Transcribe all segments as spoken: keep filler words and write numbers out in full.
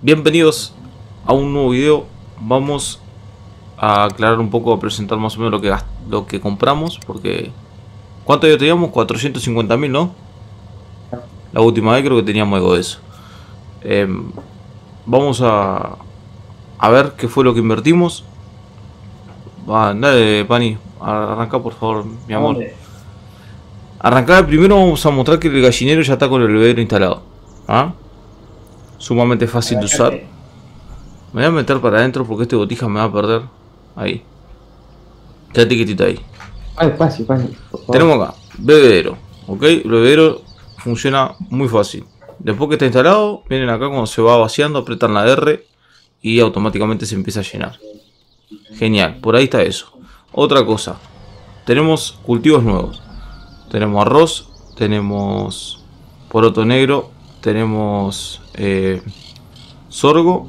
Bienvenidos a un nuevo video. Vamos a aclarar un poco, a presentar más o menos lo que, lo que compramos. Porque ¿cuánto ya teníamos? cuatrocientos cincuenta mil, ¿no? La última vez creo que teníamos algo de eso. eh, Vamos a A ver qué fue lo que invertimos. Va, dale, Pani, arranca por favor, mi amor. Arrancar primero. Vamos a mostrar que el gallinero ya está con el bebedero instalado. ¿Ah? Sumamente fácil de usar. Me voy a meter para adentro porque este botija me va a perder. Ahí. Quédate quietito ahí. Ay, fácil, fácil. Tenemos acá, bebedero. Ok, el bebedero funciona muy fácil. Después que está instalado, vienen acá cuando se va vaciando, apretan la R y automáticamente se empieza a llenar. Genial, por ahí está eso. Otra cosa, tenemos cultivos nuevos. Tenemos arroz, tenemos poroto negro, tenemos eh, sorgo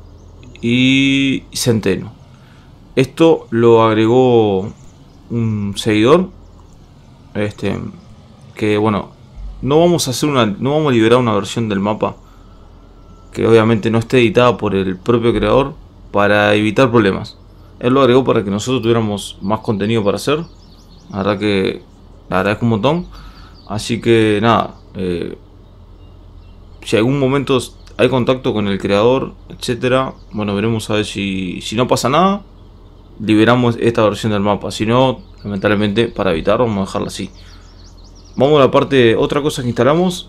y centeno. Esto lo agregó un seguidor, este, que bueno, no vamos a hacer una, no vamos a liberar una versión del mapa que obviamente no esté editada por el propio creador para evitar problemas. Él lo agregó para que nosotros tuviéramos más contenido para hacer. La verdad que le agradezco un montón. Así que nada, eh, si algún momento hay contacto con el creador, etcétera, bueno, veremos a ver si, si no pasa nada, liberamos esta versión del mapa. Si no, lamentablemente, para evitar, vamos a dejarla así. Vamos a la parte, otra cosa que instalamos,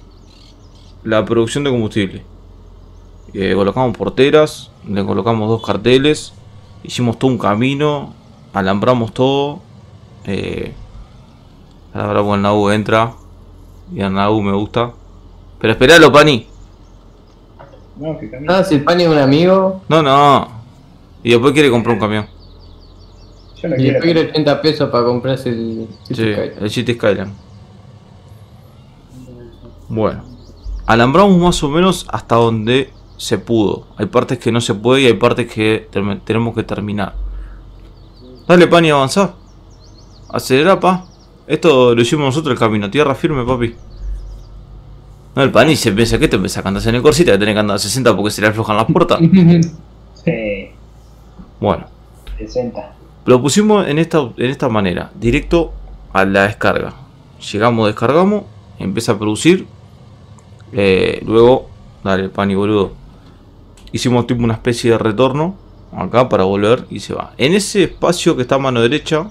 la producción de combustible. Eh, colocamos porteras, le colocamos dos carteles, hicimos todo un camino, alambramos todo. Eh, ahora con el Nabu entra, y el Nabu me gusta. Pero esperalo, Pani. No, que no, si el Pani es un amigo. No, no. Y después quiere comprar un camión. Yo no y quiero. Después quiere ochenta pesos para comprarse el City sí, Skyline. El City Skyline. Bueno, alambramos más o menos hasta donde se pudo. Hay partes que no se puede y hay partes que tenemos que terminar. Dale, Pani, avanzar. Acelera, pa. Esto lo hicimos nosotros, el camino. Tierra firme, papi. No, el Pani se piensa que te empieza a andar en el corsita, que tenés que andar a sesenta porque se le aflojan las puertas. Sí. Bueno. sesenta. Lo pusimos en esta, en esta manera. Directo a la descarga. Llegamos, descargamos. Empieza a producir. Eh, luego, dale, Pani, boludo. Hicimos tipo una especie de retorno acá para volver y se va. En ese espacio que está a mano derecha,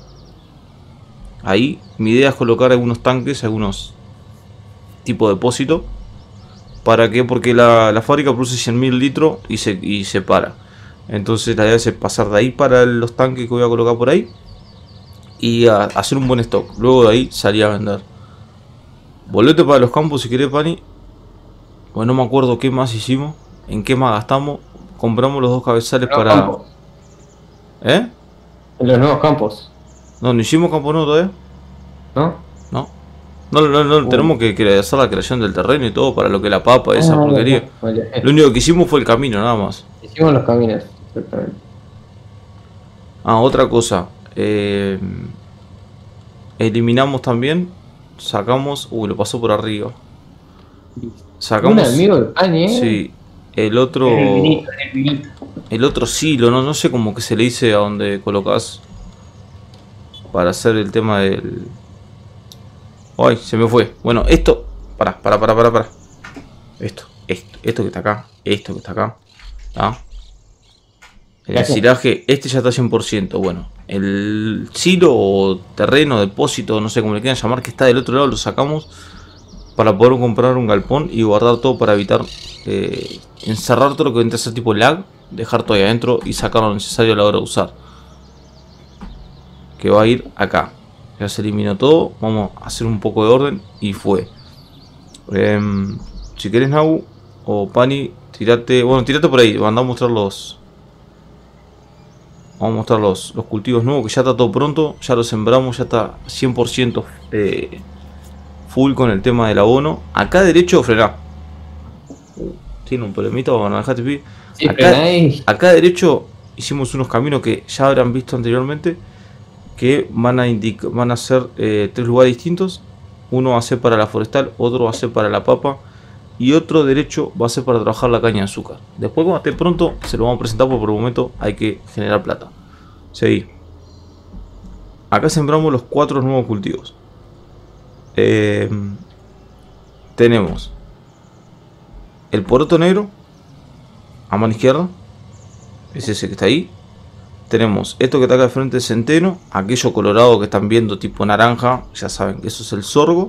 ahí mi idea es colocar algunos tanques, algunos tipo de depósito. ¿Para qué? Porque la, la fábrica produce cien mil litros y se, y se para. Entonces la idea es pasar de ahí para los tanques que voy a colocar por ahí y a, a hacer un buen stock. Luego de ahí salir a vender. Volvete para los campos si querés, Pani. Pues no me acuerdo qué más hicimos. En qué más gastamos. Compramos los dos cabezales para... Campos. ¿Eh? En los nuevos campos. No, no hicimos campo nuevo todavía. ¿No? No. No, no, no, uh. Tenemos que, que hacer la creación del terreno y todo para lo que la papa, esa ah, porquería. Vale. Lo único que hicimos fue el camino, nada más. Hicimos los caminos, exactamente. Ah, otra cosa. Eh, eliminamos también. Sacamos... Uy, lo pasó por arriba. Sacamos... Un amigo del Pani, ¿eh? Sí. El otro... El, vinito, el, vinito. El otro silo, no, no sé cómo que se le dice a donde colocas para hacer el tema del... Ay, se me fue. Bueno, esto... Pará, pará, pará, pará, pará. Esto, esto, esto que está acá. Esto que está acá. ¿Ah? El silaje, este ya está cien por ciento. Bueno, el silo o terreno, depósito, no sé cómo le quieran llamar, que está del otro lado, lo sacamos para poder comprar un galpón y guardar todo para evitar eh, encerrar todo lo que entra a ser tipo lag, dejar todo ahí adentro y sacar lo necesario a la hora de usar. Que va a ir acá. Ya se eliminó todo. Vamos a hacer un poco de orden y fue. Eh, si querés, Nabu o Pani, tirate. Bueno, tirate por ahí. Vamos a mostrar los. Vamos a mostrar los, los cultivos nuevos, que ya está todo pronto. Ya lo sembramos, ya está cien por ciento eh, full con el tema del abono. Acá derecho, frená. Uh, tiene un problemita, vamos a dejar de sí, acá, acá derecho hicimos unos caminos que ya habrán visto anteriormente. Que van a indicar, van a ser eh, tres lugares distintos. Uno va a ser para la forestal, otro va a ser para la papa y otro derecho va a ser para trabajar la caña de azúcar. Después cuando esté pronto se lo vamos a presentar, porque por el momento hay que generar plata. Seguí. Acá sembramos los cuatro nuevos cultivos. Eh, tenemos el poroto negro a mano izquierda, es ese que está ahí. Tenemos esto que está acá de frente, centeno. Aquello colorado que están viendo tipo naranja, ya saben que eso es el sorgo.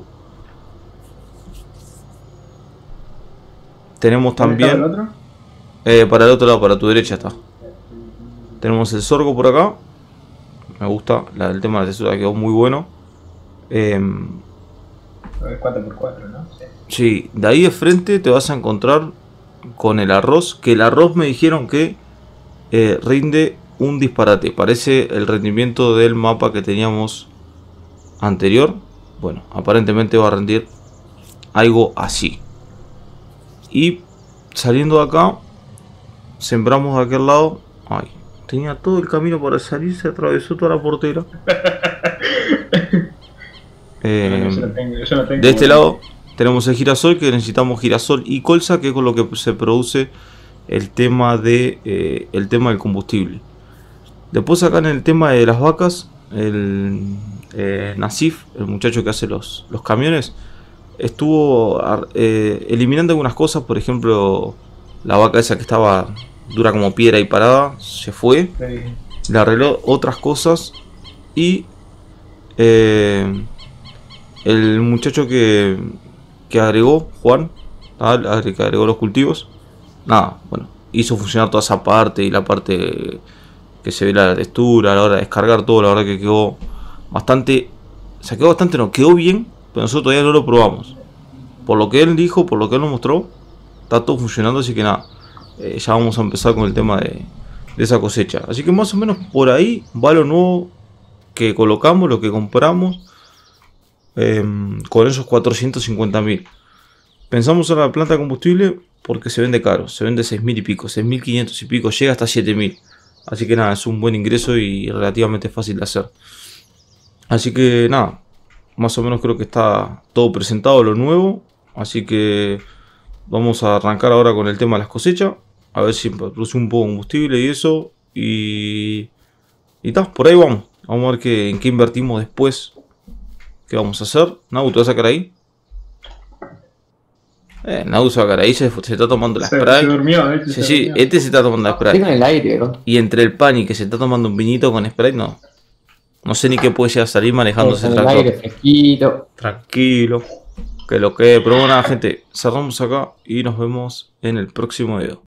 Tenemos también ¿Está el otro? eh, para el otro lado, para tu derecha está. Tenemos el sorgo por acá. Me gusta, la, el tema de la textura quedó muy bueno. Eh, Es cuatro por cuatro, ¿no? Sí. sí, de ahí de frente te vas a encontrar con el arroz. Que el arroz me dijeron que eh, rinde un disparate. Parece el rendimiento del mapa que teníamos anterior. Bueno, aparentemente va a rendir algo así. Y saliendo de acá, sembramos de aquel lado. Ay, tenía todo el camino para salir, se atravesó toda la portera. eh, Yo no tengo- yo no tengo- de este lado tenemos el girasol, que necesitamos girasol y colza, que es con lo que se produce el tema de eh, el tema del combustible. Después acá en el tema de las vacas, el eh, Nasif, el muchacho que hace los, los camiones, estuvo eh, eliminando algunas cosas. Por ejemplo, la vaca esa que estaba dura como piedra y parada, se fue. Sí. Le arregló otras cosas. Y eh, el muchacho que, que agregó, Juan, ¿ah? que agregó los cultivos, nada, bueno, hizo funcionar toda esa parte y la parte que se ve la textura a la hora de descargar todo. La verdad que quedó bastante, o sea, quedó bastante, no, quedó bien, pero nosotros todavía no lo probamos. Por lo que él dijo, por lo que él nos mostró, está todo funcionando, así que nada, eh, ya vamos a empezar con el tema de, de esa cosecha. Así que más o menos por ahí va lo nuevo que colocamos, lo que compramos, eh, con esos cuatrocientos cincuenta mil. Pensamos en la planta de combustible porque se vende caro, se vende seis mil y pico, seis mil quinientos y pico, llega hasta siete mil. Así que nada, es un buen ingreso y relativamente fácil de hacer. Así que nada, más o menos creo que está todo presentado, lo nuevo. Así que vamos a arrancar ahora con el tema de las cosechas. A ver si produce un poco de combustible y eso. Y... Y tal, por ahí vamos. Vamos a ver qué, en qué invertimos después. ¿Qué vamos a hacer? Nau, ¿te vas a sacar ahí? Eh, Nau se va a sacar ahí, se, se está tomando la Se, spray. se durmió, ¿eh? Sí, Se sí, durmió. este se está tomando la Estoy spray. con el aire, ¿no? Y entre el pan y que se está tomando un vinito con spray, no. No sé ni qué puede llegar a salir manejándose el Con el tractor. aire fresquito. Tranquilo. Que lo que, pero bueno, nada, gente, cerramos acá y nos vemos en el próximo video.